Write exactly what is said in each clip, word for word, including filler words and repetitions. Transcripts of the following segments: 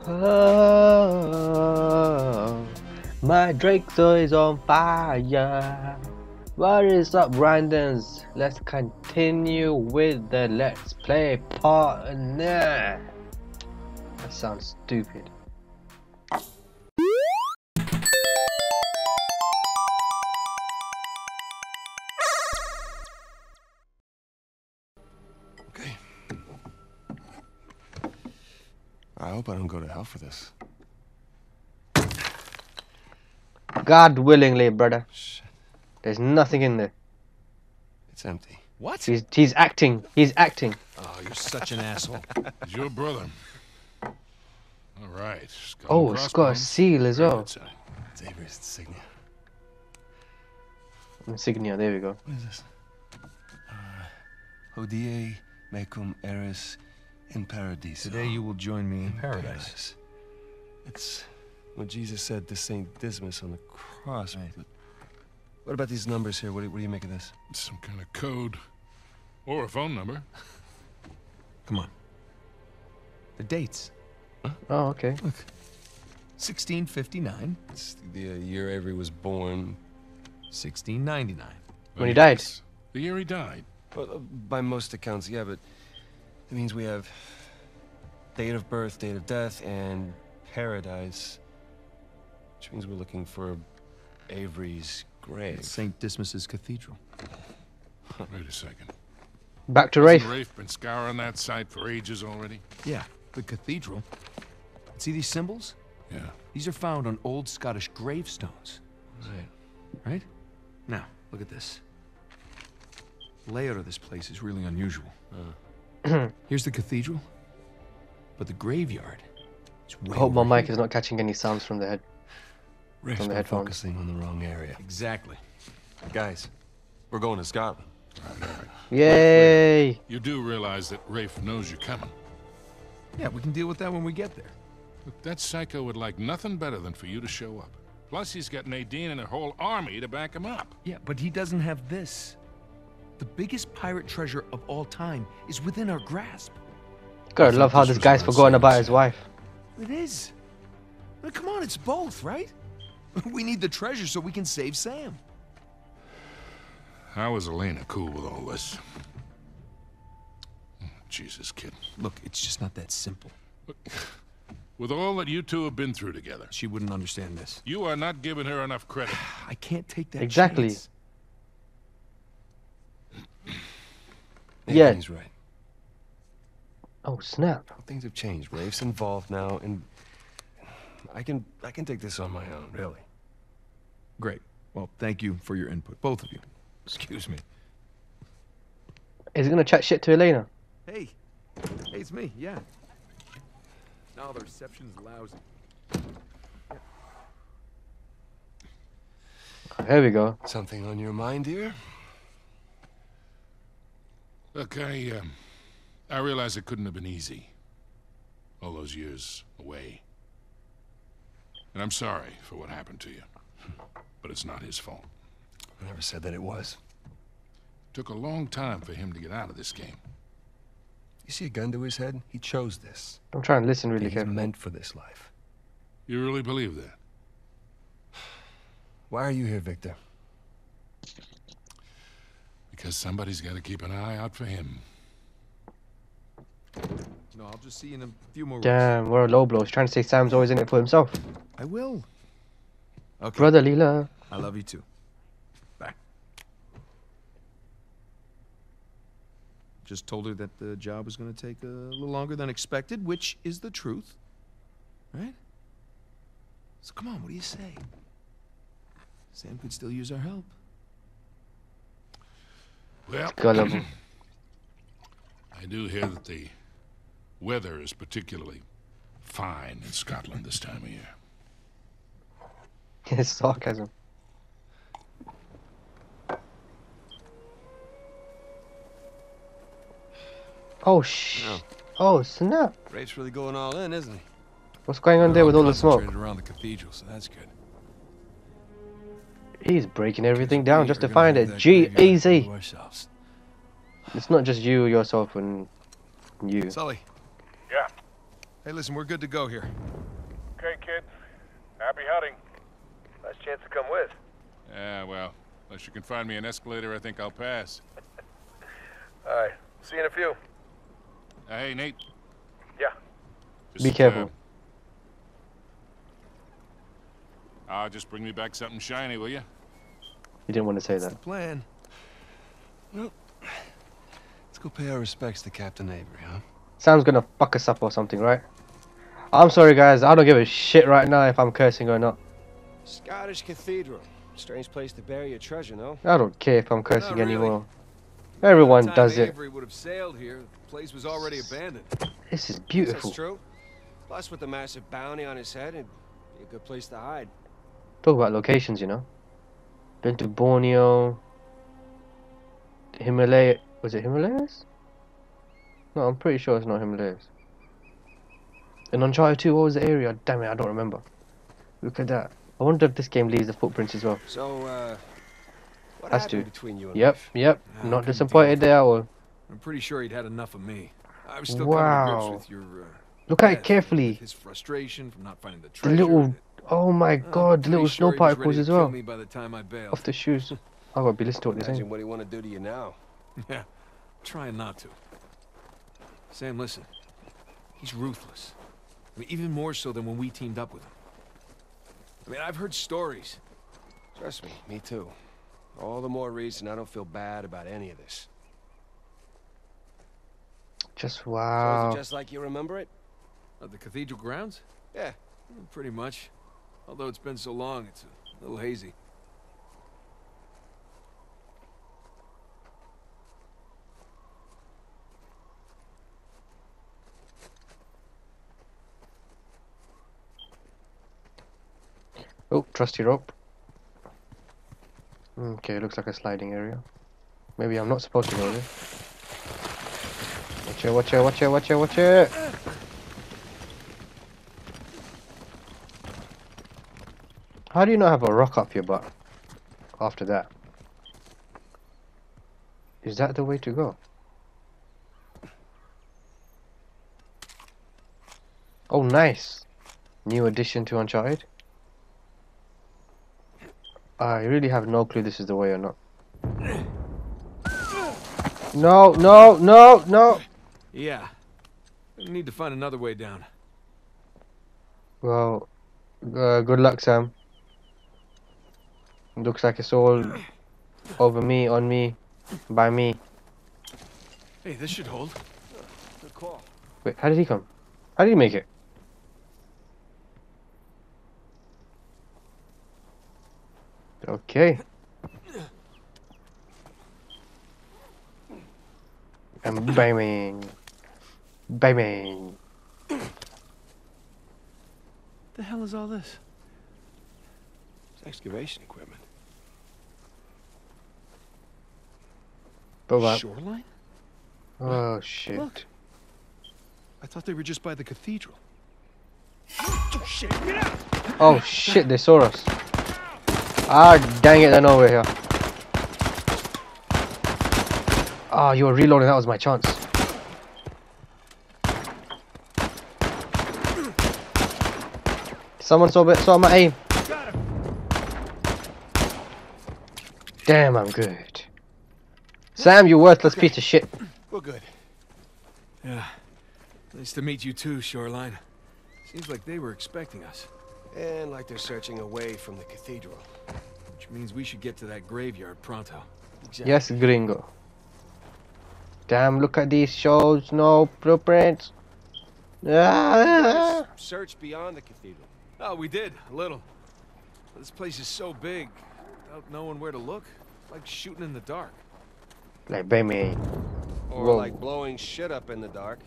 Oh, my Draco is on fire. What is up, Randons? Let's continue with the Let's Play partner. That sounds stupid. Okay. I hope I don't go to hell for this. God willingly, brother. Shit. There's nothing in there. It's empty. What? He's he's acting. He's acting. Oh, you're such an asshole. It's your brother. All right. Skull Oh, and it's got a crossbones. seal as Very well. good, son. It's Avery's insignia. Insignia. There we go. What is this? Uh, Hodie mecum eris in paradiso. Today you will join me in paradise. It's what Jesus said to Saint Dismas on the cross. Right. But what about these numbers here? What do, what do you make of this? It's some kind of code. Or a phone number. Come on. The dates. Oh, okay. sixteen fifty-nine, It's the uh, year Avery was born. sixteen ninety-nine. When he died. Yes. The year he died. Well, uh, by most accounts, yeah, but it means we have date of birth, date of death, and paradise. Which means we're looking for Avery's grave. Saint Dismas's cathedral. Wait a second. Back to Hasn't Rafe. Rafe been scouring that site for ages already? Yeah, the cathedral. See these symbols? Yeah. These are found on old Scottish gravestones. Right. Right? Now, look at this. The layout of this place is really unusual. Uh, Here's the cathedral, but the graveyard is way I hope my over mic here. is not catching any sounds from the head. Rafe's From the been headphones. focusing on the wrong area. Exactly. Guys, we're going to Scotland. Yay! You do realize that Rafe knows you're coming. Yeah, we can deal with that when we get there. Look, that psycho would like nothing better than for you to show up. Plus, he's got Nadine and a whole army to back him up. Yeah, but he doesn't have this. The biggest pirate treasure of all time is within our grasp. Gotta I love thought how this this was guy's about forgotten about Sam his Sam. wife. It is. I mean, come on, it's both, right? We need the treasure so we can save Sam. How is Elena cool with all this? Jesus, kid. Look, it's just not that simple. With all that you two have been through together, She wouldn't understand this. you are not giving her enough credit. I can't take that Exactly. chance. Yeah. He's right. Oh snap! Things have changed. Rafe's involved now, and I can I can take this on my own, really. Great. Well, thank you for your input, both of you. Excuse me. Is he gonna chat shit to Elena? Hey. Hey, it's me, yeah. No, the reception's lousy. Here we go. Something on your mind, dear? Look, I, um, I realize it couldn't have been easy. All those years away. And I'm sorry for what happened to you. But it's not his fault. I never said that it was. Took a long time for him to get out of this game. You see a gun to his head? He chose this. I'm trying to listen really He's carefully. meant for this life. You really believe that? Why are you here, Victor? Because somebody's got to keep an eye out for him. No, I'll just see you in a few more weeks. Damn, we're a low blow. He's trying to say Sam's always in it for himself. I will. Okay. Brotherly love. I love you too. Bye. Just told her that the job was going to take a little longer than expected, which is the truth. Right? So come on, what do you say? Sam could still use our help. Well, Gotta love him. I do hear that the weather is particularly fine in Scotland this time of year. His sarcasm. Oh sh! No. Oh snap! Rafe's really going all in, isn't he? What's going on there with all the smoke? Concentrated around the cathedral, so that's good. He's breaking everything down just to find it. G easy. It's not just you, yourself, and you. Sully. Yeah. Hey, listen, we're good to go here. Okay, kid. Happy hunting. Nice chance to come with. Yeah, well, unless you can find me an escalator, I think I'll pass. All right. See you in a few. Uh, hey, Nate. Yeah. Just, Be careful. Uh, uh, just bring me back something shiny, will you? You didn't want to say That's that. the plan. Well, let's go pay our respects to Captain Avery, huh? Sam's gonna fuck us up or something, right? I'm sorry, guys. I don't give a shit right now if I'm cursing or not. Scottish Cathedral. Strange place to bury your treasure, no? I don't care if I'm cursing really. anymore. Everyone By the time does it. Avery would have sailed here, the place was already abandoned. This is That's beautiful. true. Plus, with the massive bounty on his head, it'd be a good place to hide. Talk about locations, you know. Been to Borneo, Himalaya. Was it Himalayas? No, I'm pretty sure it's not Himalayas. In Uncharted two, what was the area? Damn it, I don't remember. Look at that. I wonder if this game leaves the footprints as well. So, uh, what Has happened to. between you and Yep, Liv? yep. Nah, I Not couldn't disappointed deal there. Or I'm pretty sure he'd had enough of me. I was still Wow. coming to grips with your. Uh, look at it death, carefully. with his frustration from not finding the The treasure. little. Oh my I'm god, the pretty little sure snow he was particles ready to as kill well. me by the time I bailed. Off the shoes. I gotta be listening to what they're Imagine saying. what do you want to do to you now? Yeah, trying not to. Sam, listen. He's ruthless. I mean, even more so than when we teamed up with him. I mean, I've heard stories. Trust me, me too. All the more reason I don't feel bad about any of this. Just So wow. is it just like you remember it? Of the cathedral grounds? Yeah. Well, pretty much. Although it's been so long, it's a little hazy. Oh, trusty rope. Okay, looks like a sliding area. Maybe I'm not supposed to go there. Watch it, watch it, watch it, watch it, watch it! How do you not have a rock up your butt after that? Is that the way to go? Oh, nice! New addition to Uncharted. I really have no clue this is the way or not. No, no, no, no! Yeah. We need to find another way down. Well, uh, good luck, Sam. Looks like it's all over me, on me, by me. Hey, this should hold. Good call. Wait, how did he come? How did he make it? Okay. And banging. Banging. The hell is all this? It's excavation equipment. But what? Shoreline? Oh shit. Look. I thought they were just by the cathedral. Oh shit, they saw us. Ah, dang it, they're nowhere here. Ah, you were reloading, that was my chance. Someone saw, saw my aim. Damn, I'm good. Sam, you worthless piece of shit. We're good. Yeah. Nice to meet you too, Shoreline. Seems like they were expecting us. And like they're searching away from the cathedral. Which means we should get to that graveyard pronto. Exactly. Yes, gringo. Damn, look at these shows, no blueprints. Ah! Search beyond the cathedral. Oh, we did, a little. This place is so big, without knowing where to look, like shooting in the dark. Like, baby. Or Whoa. like blowing shit up in the dark.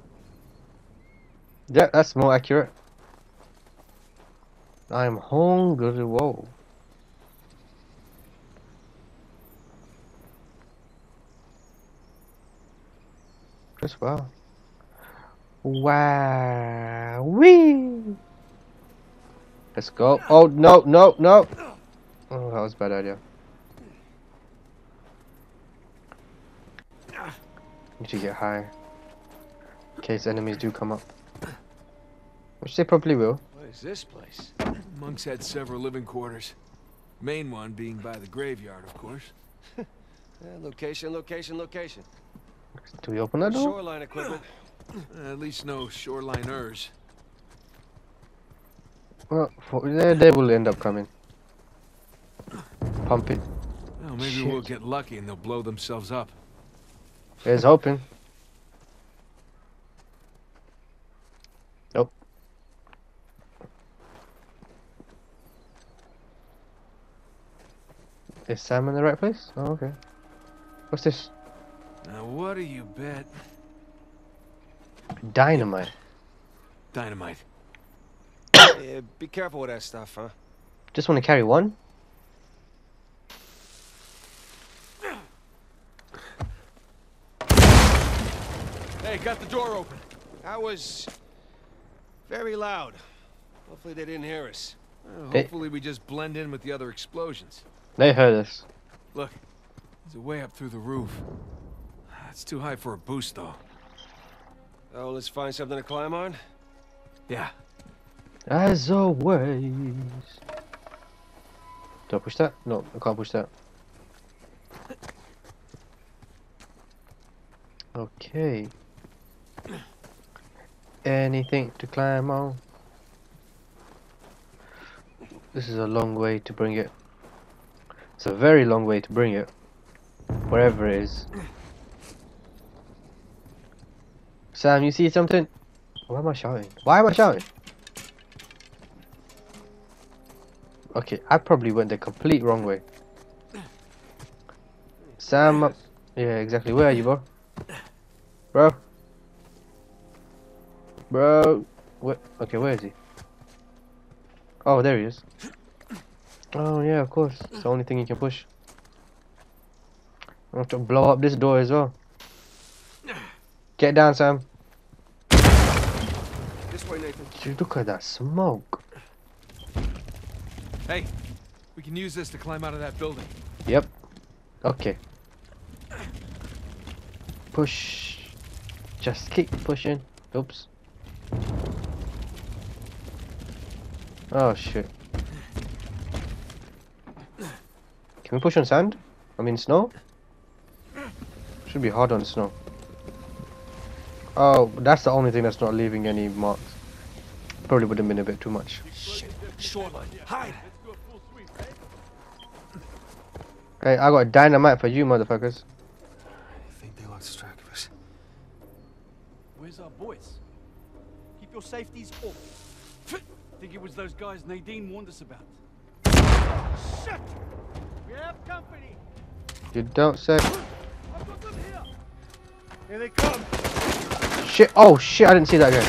Yeah, that's more accurate. I'm hungry, whoa. Just wow. Wow. Wee. Let's go. Oh, no, no, no. Oh, that was a bad idea. Need to get high. In case enemies do come up. Which they probably will. What is this place? Monks had several living quarters. Main one being by the graveyard, of course. Yeah, location, location, location. Do we open that door? Shoreline equipment. Uh, at least no shoreliners. Well, for, they, they will end up coming. Pump it. Well, maybe Shit. we'll get lucky and they'll blow themselves up. Here's hoping. Nope. Is Sam in the right place? Oh, okay. What's this? Now, what do you bet? Dynamite. Dynamite. Yeah, be careful with that stuff, huh? Just want to carry one? Hey, got the door open. That was very loud. Hopefully they didn't hear us. Well, Hey. hopefully we just blend in with the other explosions. They heard us. Look, there's a way up through the roof. It's too high for a boost, though. Oh, let's find something to climb on. Yeah. As always. Do I push that? No, I can't push that. Okay. Anything to climb on? This is a long way to bring it. It's a very long way to bring it. Wherever it is. Sam, you see something? Why am I shouting? Why am I shouting? Okay, I probably went the complete wrong way. Sam, up- yeah, exactly. Where are you, bro? Bro? Bro? What? Okay, where is he? Oh, there he is. Oh, yeah, of course. It's the only thing you can push. I have to blow up this door as well. Get down, Sam. This way, Nathan. Dude, look at that smoke. Hey, we can use this to climb out of that building. Yep. Okay. Push. Just keep pushing. Oops. Oh shit. Can we push on sand? I mean snow? Should be hard on snow. Oh, that's the only thing that's not leaving any marks. Probably would have been a bit too much. Shit. Shoreline. Hide. Hey, I got dynamite for you, motherfuckers. I think they lost track of us. Where's our boys? Keep your safeties up. Think it was those guys Nadine warned us about. Shit! We have company. You don't say. I've got them here. Here they come. Shit! Oh shit! I didn't see that guy.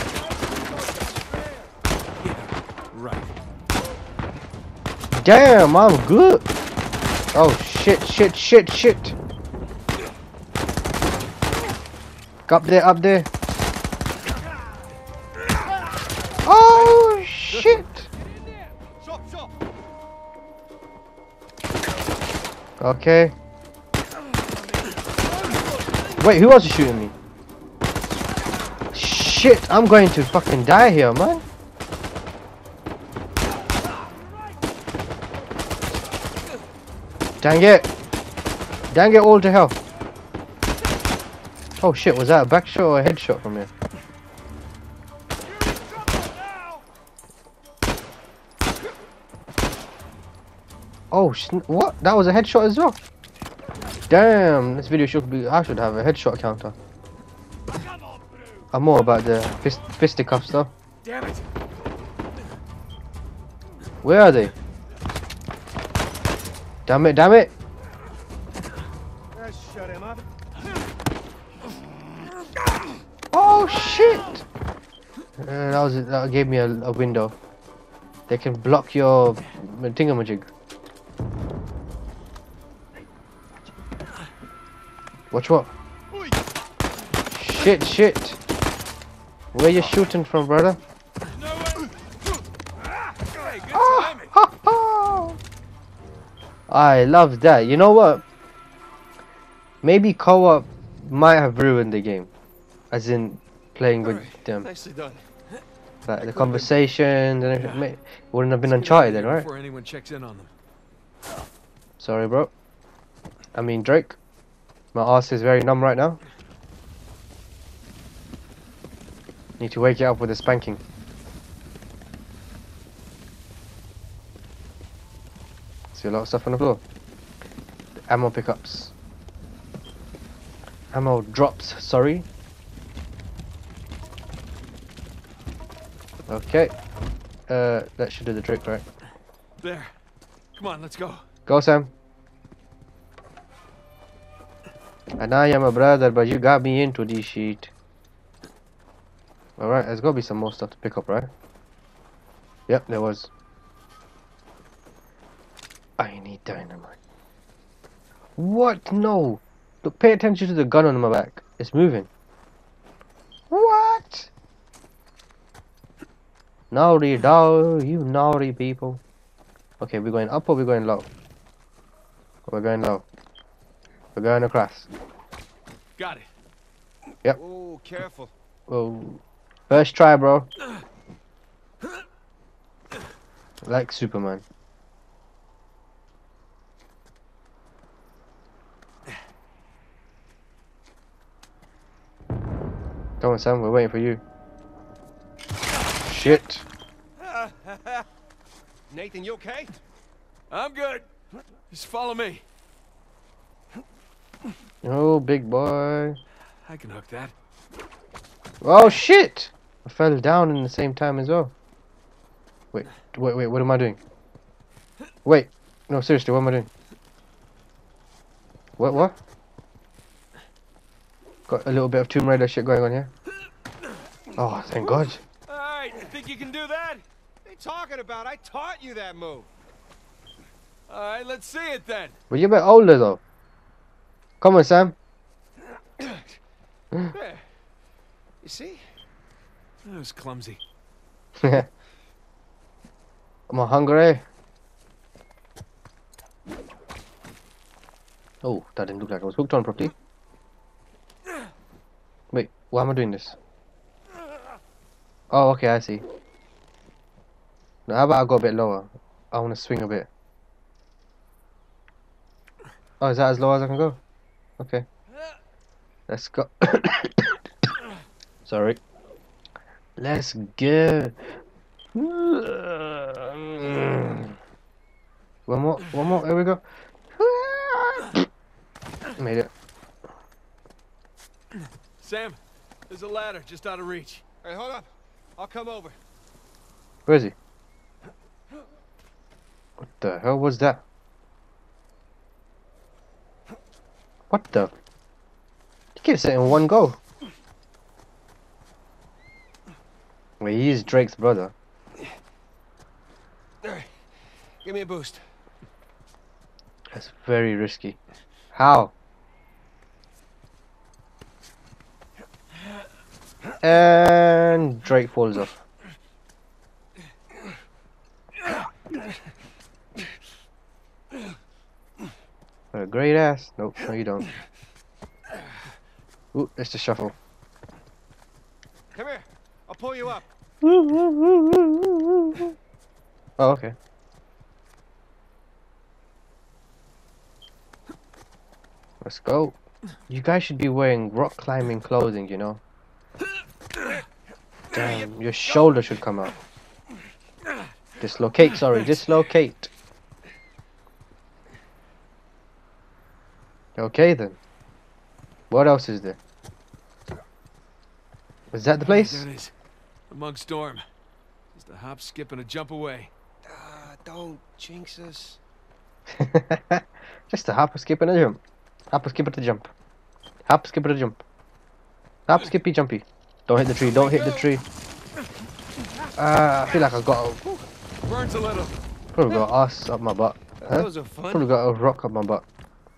Right. Damn, I'm good. Oh shit! Shit! Shit! Shit! Up there! Up there! Oh shit! Chop, chop. Okay. Wait, who else is shooting me? Shit, I'm going to fucking die here, man. Dang it. Dang it all to hell. Oh shit, was that a back shot or a head shot from here? Oh, sn what? That was a headshot as well? Damn, this video should be. I should have a headshot counter. I'm more about the fist, fisticuffs though. Damn it. Where are they? Damn it, damn it! Shut him up. Oh shit! Uh, that was that gave me a, a window. They can block your thingamajig. Watch what? Shit, shit! Where you shooting from, brother? Oh, I love that. You know what? Maybe co-op might have ruined the game, as in playing with Alright, them. nicely done. Like the could've been- conversations and everything. Mate, wouldn't have been Uncharted then, right? Before anyone checks in on them. Sorry, bro. I mean, Drake. My ass is very numb right now. Need to wake it up with a spanking. See a lot of stuff on the floor. Ammo pickups. Ammo drops, sorry. Okay. Uh, that should do the trick, right? There. Come on, let's go. Go, Sam. And I am a brother, but you got me into this shit. Alright, there's gotta be some more stuff to pick up, right? Yep, there was. I need dynamite. What? No! Look, pay attention to the gun on my back. It's moving. What? Naughty dog, you naughty people. Okay, we're going up or we're going low? We're going low. We're going across. Got it. Yep. Oh, careful. Oh, first try, bro. Like Superman. Come on, Sam. We're waiting for you. Shit. Nathan, you okay? I'm good. Just follow me. Oh, big boy. I can hook that. Oh, shit! I fell down in the same time as well. Wait, wait, wait. What am I doing? Wait. No, seriously. What am I doing? What? What? Got a little bit of Tomb Raider shit going on here. Oh, thank God. Alright, you think you can do that? What are you talking about? I taught you that move. Alright, let's see it then. But you're a bit older though. Come on, Sam. There. You see? That was clumsy. I'm hungry. Oh, that didn't look like I was hooked on properly. Wait, why am I doing this? Oh, okay, I see. Now, how about I go a bit lower? I want to swing a bit. Oh, is that as low as I can go? Okay. Let's go. Sorry. Let's go. One more, one more, there we go. Made it. Sam, there's a ladder just out of reach. Hey, hold up. I'll come over. Where is he? What the hell was that? What the? He gets it in one go. Wait, he is Drake's brother. Alright. Give me a boost. That's very risky. How? And Drake falls off. Got a great ass. Nope, no you don't. Ooh, it's the shuffle. Come here. I'll pull you up. Oh, okay. Let's go. You guys should be wearing rock climbing clothing, you know. Damn, your shoulder should come out. Dislocate, sorry, dislocate. Okay then. What else is there? Was that the place? There it is. The Mug Storm. Just a hop, skip, and a jump away. Ah, don't jinx us. Just a hop, a skip, and a jump. Hop, a skip, and a jump. Hop, skip, and a jump. Hop, skippy, jumpy. Don't hit the tree, don't hit the tree. Uh, I feel like I got a, Burns a little. probably got an ass up my butt. Huh? Those are fun. Probably got a rock up my butt.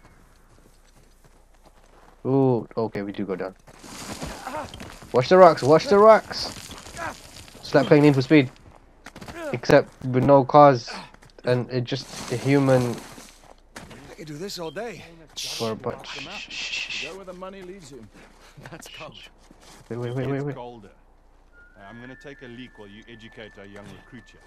Ooh, okay, we do go down. Watch the rocks, watch the rocks! It's like playing Need for Speed. Except with no cars and it just a human I could do this all day. for a butt. Shh, shh, shh. Go where the money leads you. That's cold. Wait, wait, wait, wait, It's wait. colder. I'm gonna take a leak while you educate our young recruit here.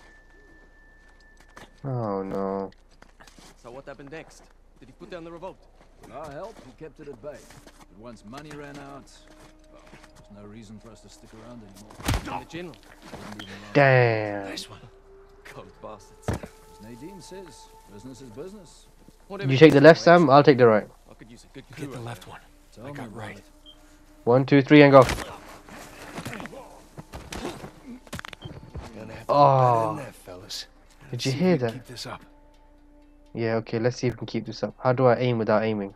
Oh no. So what happened next? Did he put down the revolt? I helped, he kept it at bay. But once money ran out, well, there's no reason for us to stick around anymore. And the general. Wouldn't even last. Damn. Nice one. Cold bastards. As Nadine says, business is business. Whatever You take the is, left, anyway, Sam. I'll take the right. I could use a good Get crew the up left there. one. Tell I me got about right. it. One, two, three, and go. Gonna have to Oh. get better than that, fellas. Did Let's you see if hear we can that? Keep this up. Yeah, okay, let's see if we can keep this up. How do I aim without aiming?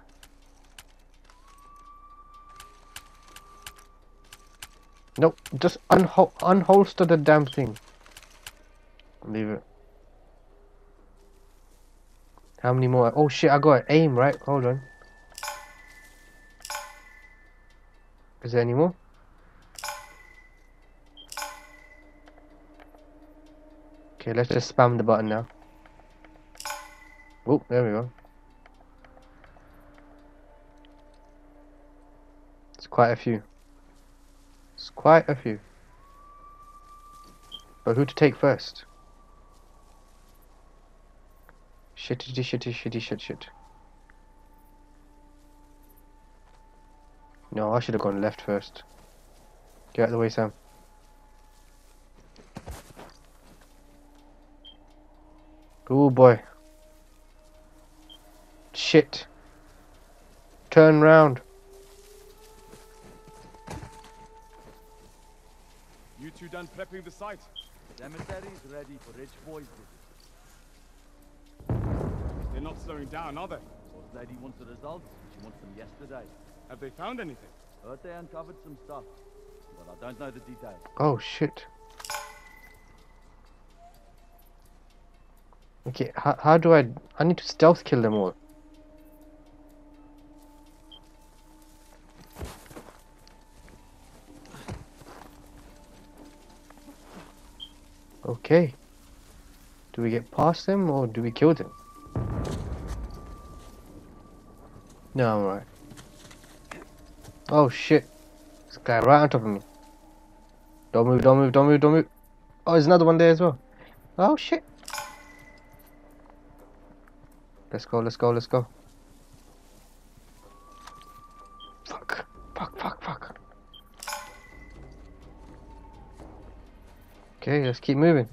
Nope, just unhol unholster the damn thing. Leave it. How many more? Oh shit, I got aim, right? Hold on. Is there any more? Okay, let's just spam the button now. Oh, there we go. It's quite a few. It's quite a few. But who to take first? Shitty, shitty, shitty, shit, shit. No, I should have gone left first. Get out of the way, Sam. Oh boy. Shit. Turn round. You two done prepping the site? Cemetery's ready for rich boys visit. They're not slowing down, are they? Boss lady wants the results. She wants them yesterday. Have they found anything? Heard they uncovered some stuff, but I don't know the details. Oh shit. Okay, how, how do I... I need to stealth kill them all. Okay. Do we get past them or do we kill them? No, I'm alright. Oh shit. This guy right on top of me. Don't move, don't move, don't move, don't move. Oh, there's another one there as well. Oh shit. Let's go, let's go, let's go. Fuck. Fuck, fuck, fuck. Okay, let's keep moving.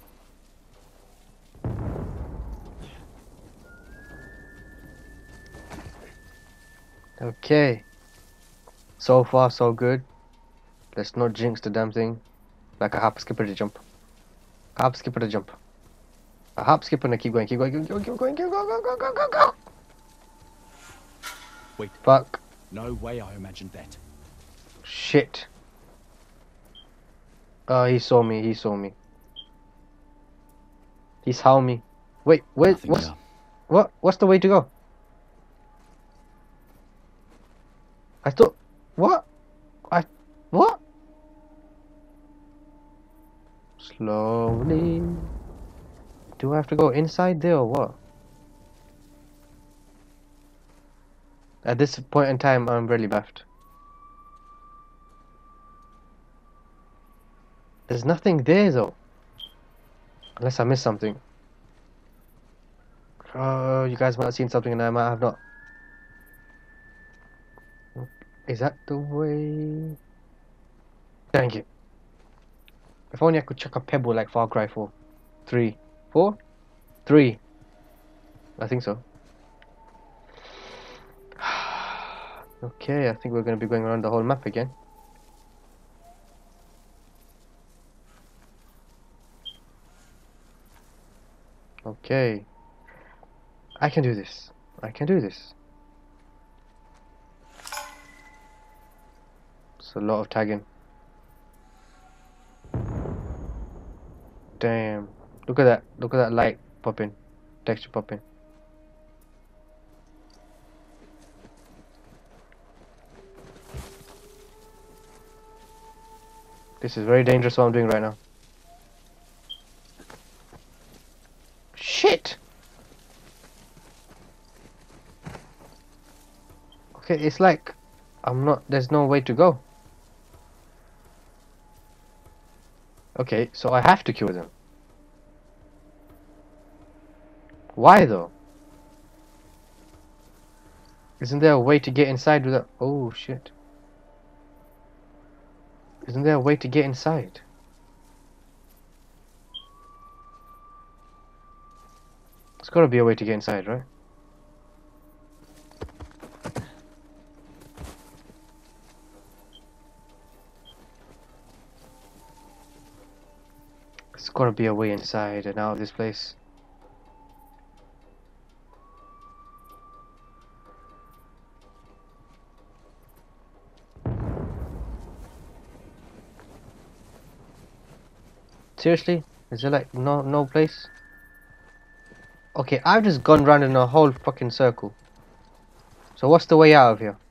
Okay. So far, so good. Let's not jinx the damn thing. Like a hop, skip, or a jump. Hop, skip, or a jump. A hop, skip, and a keep going, keep going, keep going, keep going, keep going, go, go, go, go, go. Wait. Fuck. No way I imagined that. Shit. Oh, he saw me, he saw me. He saw me. Wait, wait, Nothing what's... here. What? What's the way to go? I thought... What? I... What? Slowly... Do I have to go inside there or what? At this point in time, I'm really baffed. There's nothing there though. Unless I missed something. Oh, you guys might have seen something and I might have not. Is that the way? Thank you. If only I could chuck a pebble like Far Cry four. Three. Four? Three. I think so. Okay, I think we're going to be going around the whole map again. Okay. I can do this. I can do this. It's a lot of tagging. Damn. Look at that. Look at that light popping. Texture popping. This is very dangerous what I'm doing right now. Shit! Okay, it's like I'm not, there's no way to go. Okay, so I have to kill them. Why though? Isn't there a way to get inside without... Oh shit. Isn't there a way to get inside? There's gotta be a way to get inside, right? There's gotta be a way inside and out of this place. Seriously? Is there like no no place? Okay, I've just gone round in a whole fucking circle. So what's the way out of here?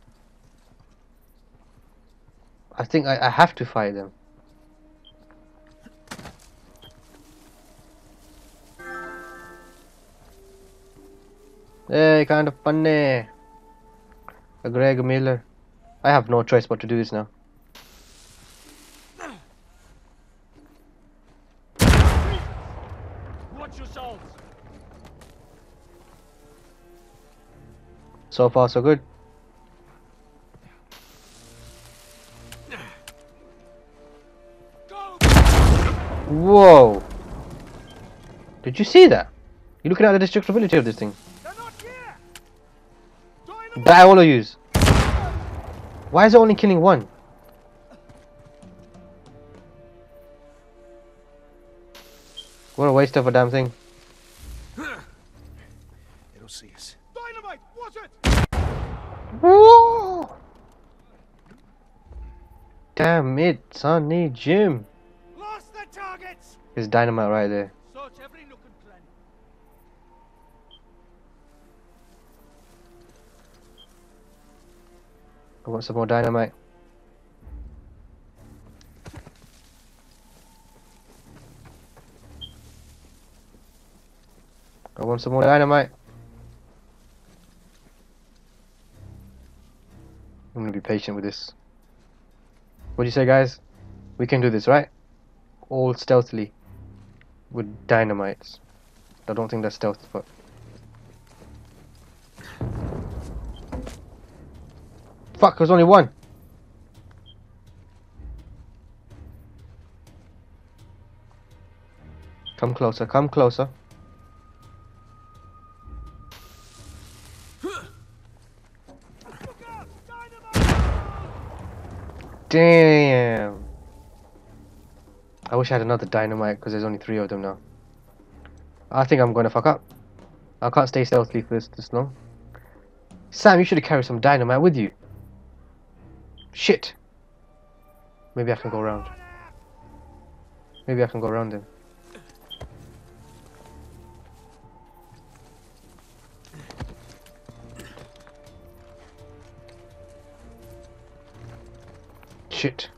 I think I, I have to fight them. Hey, kind of funny. Greg Miller. I have no choice but to do this now. Watch yourselves. So far, so good. Whoa! Did you see that? You're looking at the destructibility of this thing. They're not here. Dynamite. Die all of yous. Why is it only killing one? What a waste of a damn thing. They don't see us. Dynamite. Was it? Whoa! Damn it, Sonny Jim. Lost the targets. There's dynamite right there. Search every nook and cranny. I want some more dynamite. I want some more dynamite. I'm gonna be patient with this. What do you say, guys? We can do this, right? All stealthily. With dynamites. I don't think that's stealth, but... Fuck, there's only one! Come closer, come closer. Damn! I wish I had another dynamite because there's only three of them now. I think I'm gonna fuck up. I can't stay stealthily for this this long. Sam, you should have carried some dynamite with you. Shit! Maybe I can go around. Maybe I can go around him. Shit.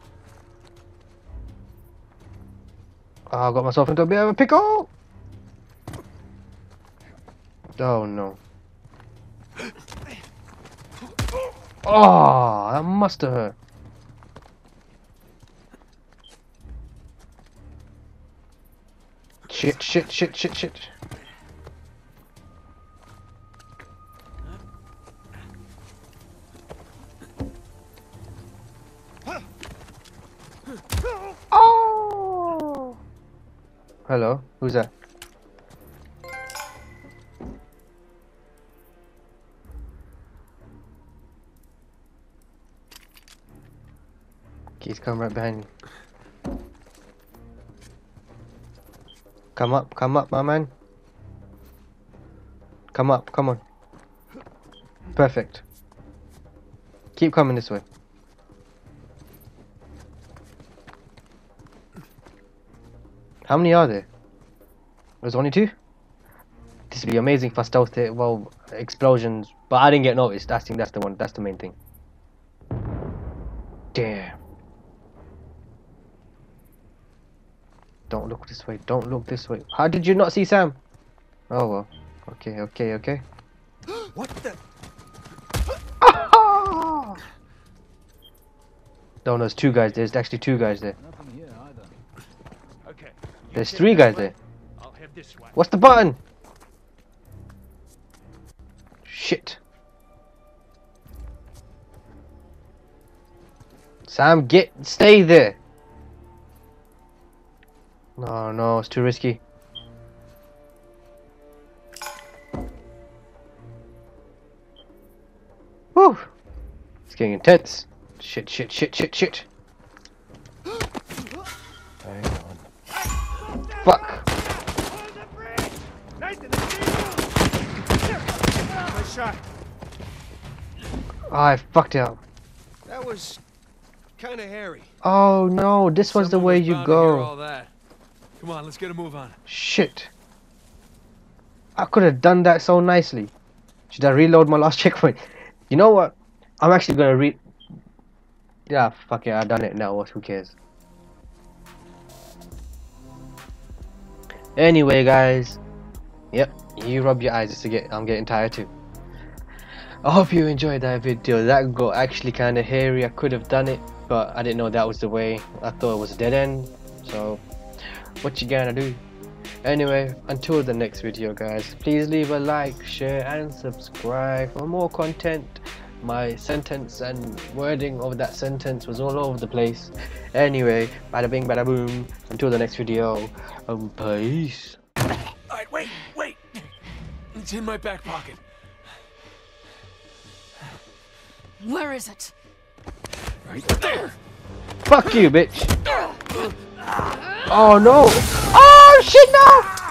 Oh, I got myself into a bit of a pickle! Oh no. Oh, that must have hurt. Shit, shit, shit, shit, shit. Oh! Hello, who's that? He's coming right behind you. Come up, come up, my man. Come up, come on. Perfect. Keep coming this way. How many are there? There's only two? This would be amazing for stealth, well, explosions. But I didn't get noticed. I think that's the one, that's the main thing. Damn. Don't look this way, don't look this way. How did you not see Sam? Oh well. Okay, okay, okay. What the? No, no, there's two guys. There's actually two guys there. Nothing here either. There's three guys there. I'll have this one. What's the button? Shit. Sam, get, stay there. No, no, it's too risky. Whew. It's getting intense. Shit, shit, shit, shit, shit. Hang on. Fuck. Nice shot. Oh, I fucked it up. That was kind of hairy. Oh no, this was the Someone way was you bound to hear go. all that. Come on, let's get a move on. Shit. I could have done that so nicely. Should I reload my last checkpoint? You know what? I'm actually gonna re... Yeah, fuck it, I've done it now, what, who cares? Anyway, guys. Yep, you rub your eyes just to get... I'm getting tired too. I hope you enjoyed that video. That got actually kind of hairy. I could have done it, but I didn't know that was the way. I thought it was a dead end. So, what you gonna do? Anyway, until the next video, guys, please leave a like, share and subscribe for more content. My sentence and wording of that sentence was all over the place. Anyway, bada bing bada boom. Until the next video, um, peace. Alright, wait, wait. It's in my back pocket. Where is it? Right there. Fuck you, bitch. Oh no. Oh shit, no.